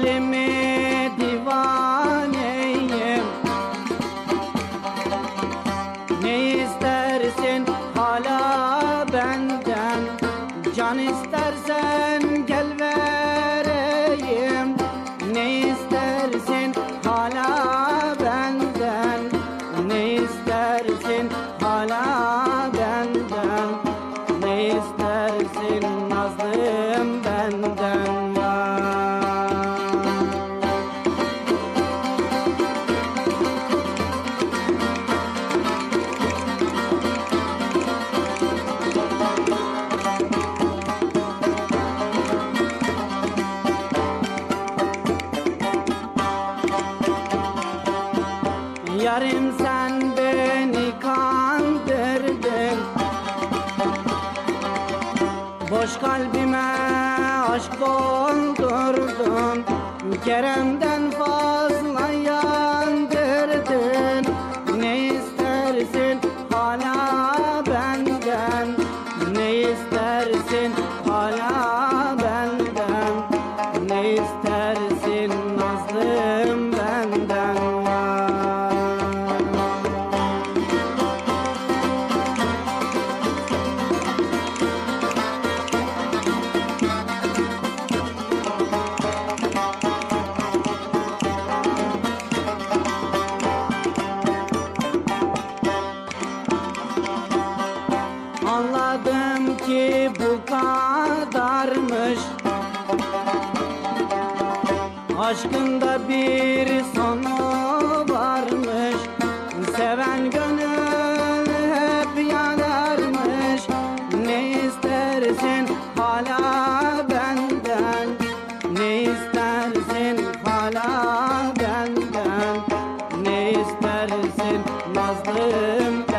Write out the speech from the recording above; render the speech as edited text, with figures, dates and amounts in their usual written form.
Yarime divaneyim, ne istersin hala benden? Can istersen gel vereyim. Ne istersin hala benden? Ne istersin hala benden? Ne istersin nazlım benden var? Yarim sen beni kandırdın, boş kalbime aşk doldurdun. Kerem'den fazla yandırdın. Ne istersin hala benden? Ne istersin hala benden? Ne istersin nazlım benden var? Anladım ki bu kadarmış, aşkında bir sonu varmış. Seven gönül hep yanarmış. Ne istersin hala benden? Ne istersin hala benden? Ne istersin nazlım